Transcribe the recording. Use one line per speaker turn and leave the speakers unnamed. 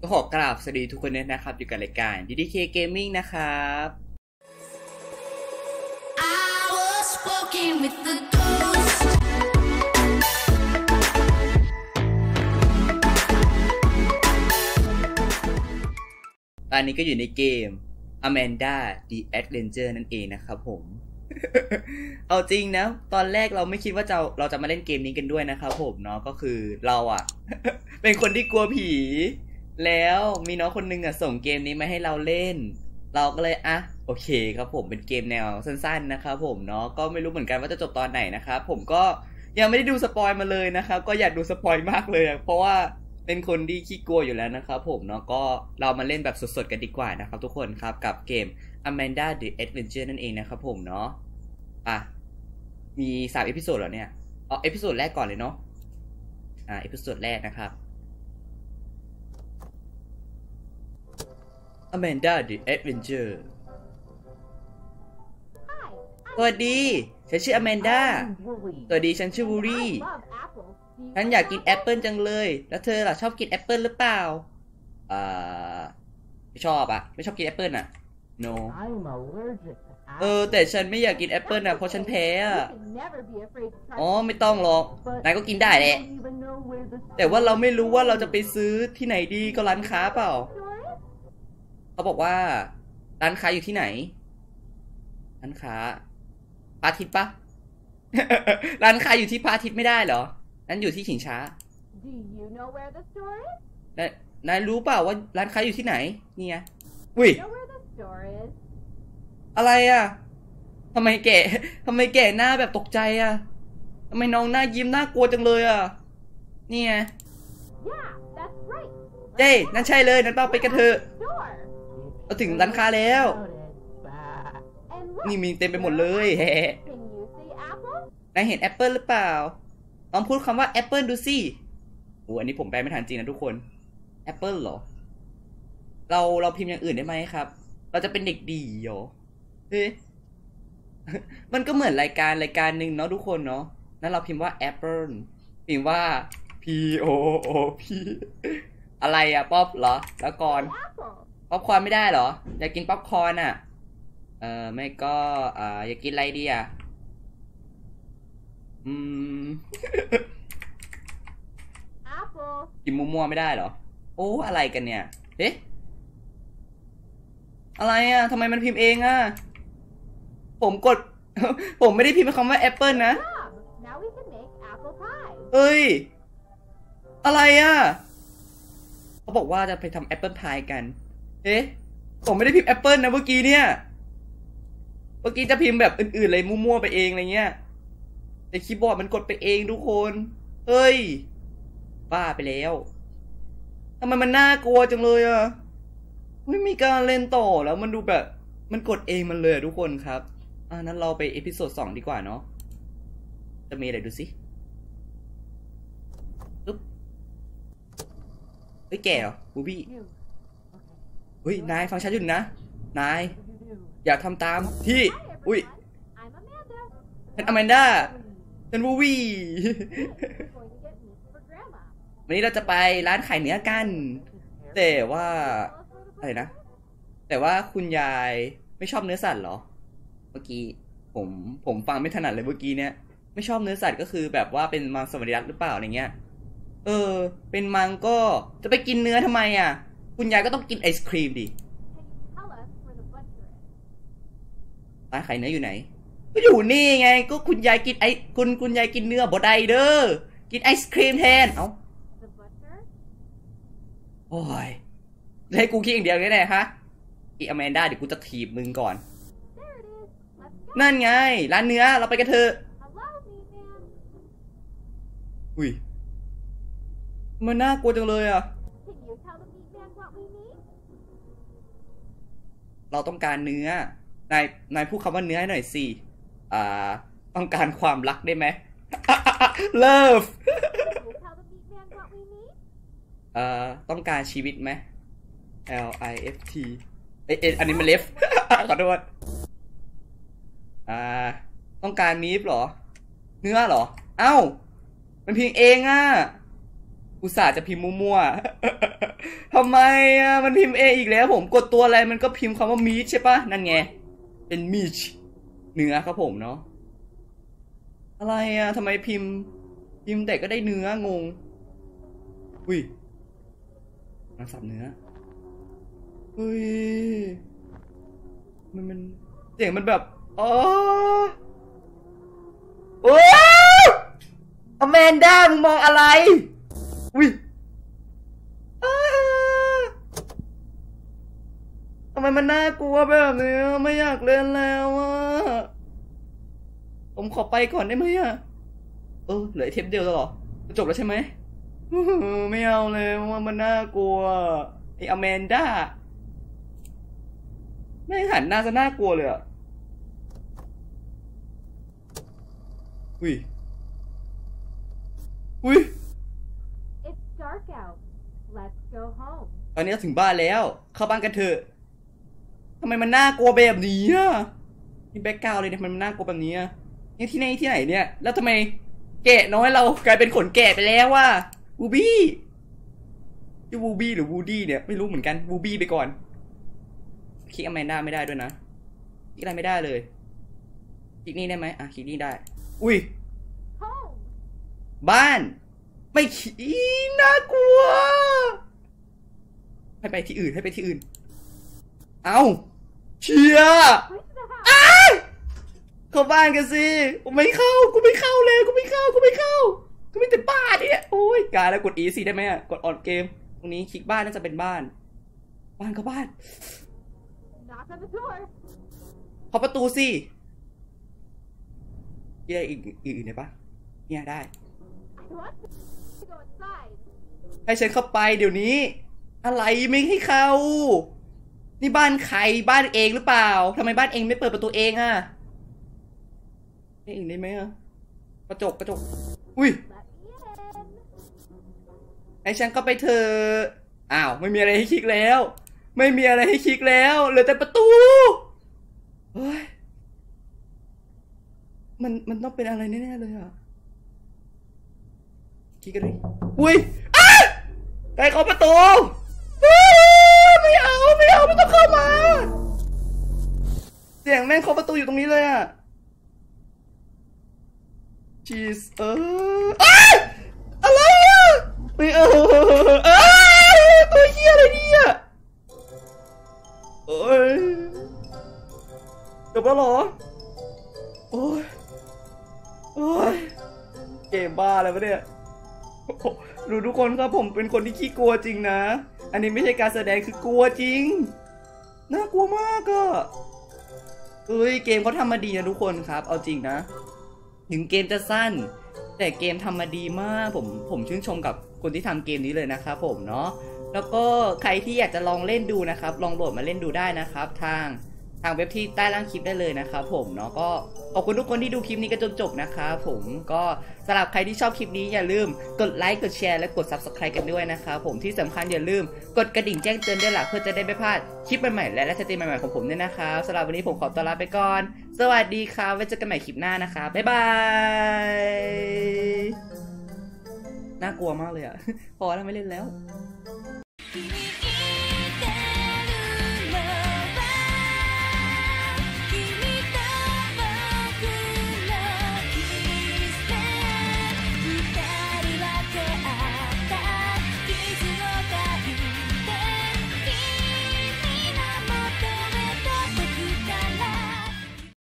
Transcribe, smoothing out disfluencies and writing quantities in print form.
ก็ขอกราบสวัสดีทุกคนนะครับอยู่กับรายการ DDK Gaming นะครับตอนนี้ก็อยู่ในเกม Amanda the Adventure นั่นเองนะครับผม เอาจริงนะตอนแรกเราไม่คิดว่าเราจะมาเล่นเกมนี้กันด้วยนะครับผมเนาะก็คือเราอ่ะ เป็นคนที่กลัวผีแล้วมีน้องคนนึงอ่ะส่งเกมนี้มาให้เราเล่นเราก็เลยโอเคครับผมเป็นเกมแนวสั้นๆนะครับผมเนาะก็ไม่รู้เหมือนกันว่าจะจบตอนไหนนะครับผมก็ยังไม่ได้ดูสปอยมาเลยนะครับก็อยากดูสปอยมากเลยเพราะว่าเป็นคนที่ขี้กลัวอยู่แล้วนะครับผมเนาะก็เรามาเล่นแบบสดๆกันดีกว่านะครับทุกคนครับกับเกม Amanda the Adventure นั่นเองนะครับผมเนาะมี3 เอพิโซดเหรอเนี่ยเอาเอพิโซดแรกก่อนเลยเนาะเอพิโซดแรกนะครับ Amanda the Adventure สวัสดีฉันชื่อ Amanda สวัสดีฉันชื่อวูรี่ฉันอยากกินแอปเปิลจังเลยแล้วเธอล่ะชอบกินแอปเปิลหรือเปล่าไม่ชอบไม่ชอบกินแอปเปิลno แต่ฉันไม่อยากกินแอปเปิลเพราะฉันแพ้อ๋อไม่ต้องหรอกนายก็กินได้แหละแต่ว่าเราไม่รู้ว่าเราจะไปซื้อที่ไหนดีก็ร้านค้าเปล่าเขาบอกว่าร้านค้าอยู่ที่ไหนร้านค้าพระอาทิตย์ปะ ร้านค้าอยู่ที่พระอาทิตย์ไม่ได้เหรอนั้นอยู่ที่ชิงช้านายรู้เปล่าว่าร้านค้าอยู่ที่ไหนนี่ไงอุ้ยอะไรทำไมแก่หน้าแบบตกใจทำไมน้องหน้ายิ้มน่ากลัวจังเลยนี่ไงเจ้นั่นใช่เลยนั่นต้องไปกันเถอะเราถึงร้านค้าแล้วนี่มีเต็มไปหมดเลยนายเห็นแอปเปิลหรือเปล่าลองพูดคำว่าแอปเปิลดูสิอันนี้ผมแปลไม่ทันจริงนะทุกคนแอปเปิลเหรอเราพิมพ์อย่างอื่นได้ไหมครับเราจะเป็นเด็กดีเหรอเฮ้ย มันก็เหมือนรายการหนึ่งเนาะทุกคนเนาะนั้นเราพิมพ์ว่าแอปเปิลพิมพ์ว่า P O O P อะไรป๊อปเหรอแล้วก่อนป๊อปคอร์นไม่ได้เหรออยากกินป๊อปคอร์นไม่ก็อยากกินอะไรดีกินมั่วๆไม่ได้เหรอโอ้อะไรกันเนี่ยเอ๊ะอะไรทำไมมันพิมพ์เองผมกด ผมไม่ได้พิมพ์คำว่าแอปเปิลนะเอ้ยอะไรเขาบอกว่าจะไปทำแอปเปิลพายกันเอ๊ะผมไม่ได้พิมพ์แอปเปิลนะเมื่อกี้เนี่ยเมื่อกี้จะพิมพ์แบบอื่นๆเลยมั่วๆไปเองอะไรเงี้ยแต่คีย์บอร์ดมันกดไปเองทุกคนเฮ้ยบ้าไปแล้วทำไมมันน่ากลัวจังเลยไม่มีการเล่นต่อแล้วมันดูแบบมันกดเองมันเลยทุกคนครับนั้นเราไปเอพิโซด2ดีกว่าเนาะจะมีอะไรดูสิปึ๊บเฮ้ยแก่เหรอบูบี้เฮ้ยนายฟังฉันอยู่นะนายอย่าทำตามที่อุ้ยฉันอแมนด้าฉันบูบี้ วันนี้เราจะไปร้านขายเนื้อกันแต่ว่าอะไรนะแต่ว่าคุณยายไม่ชอบเนื้อสัตว์เหรอเมื่อกี้ผมฟังไม่ถนัดเลยเมื่อกี้เนี่ยไม่ชอบเนื้อสัตว์ก็คือแบบว่าเป็นมังสวิรัติหรือเปล่าอะไรเงี้ยเป็นมังก็จะไปกินเนื้อทำไมคุณยายก็ต้องกินไอศครีมดิร้านขายเนื้ออยู่ไหนก็อยู่นี่ไงก็คุณยายกินคุณยายกินเนื้อบดไดเด้อกินไอศครีมแทนโอ้ยให้กูคิดอย่างเดียวแน่ๆฮะอีอแมนด้าเดี๋ยวกูจะถีบมึงก่อนนั่นไงร้านเนื้อเราไปกันเถอะอุ้ยมันน่ากลัวจังเลยเราต้องการเนื้อนายพูดคำว่าเนื้อให้หน่อยสิต้องการความรักได้ไหม Love ต้องการชีวิตไหม LIFT อันนี้มันเลฟ ขอโทษต้องการมีฟเหรอเนื้อเหรอเอ้ามันพิมพ์เองอุตส่าห์จะพิมพ์มั่วๆทำไมอ่ะมันพิมพ์เออีกแล้วผมกดตัวอะไรมันก็พิมพ์คำว่ามีชใช่ปะนั่นไงเป็นมีชเนื้อครับผมเนาะอะไรอ่ะทำไมพิมพ์แต่ก็ได้เนื้องงอุ้ยมันสับเนื้ออุ้ยมันเสียงมันแบบอ๋อโอ้อแมนด้ามึงมองอะไรอุ้ยทำไมมันน่ากลัวแบบนี้ไม่อยากเล่นแล้วอ่ะผมขอไปก่อนได้ไหมอ่ะเหลือเทปเดียวแล้วเหรอจะจบแล้วใช่ไหมไม่เอาเลยว่ามันน่ากลัวไอ้อแมนด้าไม่หันหน้าจะน่ากลัวเลยอ่ะอุ้ย
It's dark out. Let's go home.
ตอนนี้เราถึงบ้านแล้วเข้าบ้านกันเถอะทำไมมันน่ากลัวแบบนี้อ่ะนี่แบ็คกราวด์เลยเนี่ยมันน่ากลัวแบบนี้อ่ะนี่ที่ไหนเนี่ยแล้วทำไมแกะน้อยเรากลายเป็นขนแกะไปแล้วว่ะวูบี้ชื่อวูบี้หรือวูดี้เนี่ยไม่รู้เหมือนกันวูบี้ไปก่อนคลิกอแมนด้าไม่ได้ด้วยนะคลิกอะไรไม่ได้เลยคลิกนี่ได้ไหมคลิกนี่ได้อุ้ย
Home.
บ้านไม่น่ากลัวให้ไปที่อื่นเอาเชีย
Push the house.
เข้าบ้านกันสิกูไม่เข้าเลยกูไม่แต่บ้านเนี่ยโอ้ยกายแล้วกด E สิได้ไหมกดออนเกมตรงนี้คลิกบ้านน่าจะเป็นบ้านก็บ้าน
Knock on the door.
ขอประตูสิมีอะไรอีกได้ปะเนี่ยได้
I want to go inside.
ให้ฉันเข้าไปเดี๋ยวนี้อะไรไม่ให้เข้านี่บ้านใครบ้านเองหรือเปล่าทำไมบ้านเองไม่เปิดประตูเองอ่ะให้อื่นได้ไหมกระจกอุ้ย
Let me in.
ให้ฉันเข้าไปเถอะอ้าวไม่มีอะไรให้คลิกแล้วเหลือแต่ประตูเฮ้ยมันต้องเป็นอะไรแน่ๆเลยอ่ะคลิกกันดิอุ้ยใครเข้าประตูไม่เอาไม่ต้องเข้ามาเสียงแม่งเคาะประตูอยู่ตรงนี้เลยอ่ะชีสอะไรอ่ะไม่ตัวเหี้ยอะไรเนี่ยโอ้ยจบแล้วเหรอโอ้ยเกมบ้าอะไรวะเนี่ยดูทุกคนครับผมเป็นคนที่ขี้กลัวจริงนะอันนี้ไม่ใช่การแสดงคือกลัวจริงน่ากลัวมากอะเกมเขาทำมาดีนะทุกคนครับเอาจริงนะถึงเกมจะสั้นแต่เกมทำมาดีมากผมชื่นชมกับคนที่ทำเกมนี้เลยนะครับผมเนาะแล้วก็ใครที่อยากจะลองเล่นดูนะครับลองโหลดมาเล่นดูได้นะครับทางเว็บที่ใต้ล่างคลิปได้เลยนะครับผมเนาะก็ขอบคุณทุกคนที่ดูคลิปนี้กันจนจบนะครับผมก็สำหรับใครที่ชอบคลิปนี้อย่าลืมกดไลค์กดแชร์และกด Subscribe กันด้วยนะครับผมที่สำคัญอย่าลืมกดกระดิ่งแจ้งเตือนด้วยล่ะเพื่อจะได้ไม่พลาดคลิปใหม่ๆและสตรีมใหม่ๆของผมด้วยนะครับสำหรับวันนี้ผมขอตัวลาไปก่อนสวัสดีครับไว้เจอกันใหม่คลิปหน้านะครับบ๊ายบายน่ากลัวมากเลยอะพอแล้วไม่เล่นแล้ว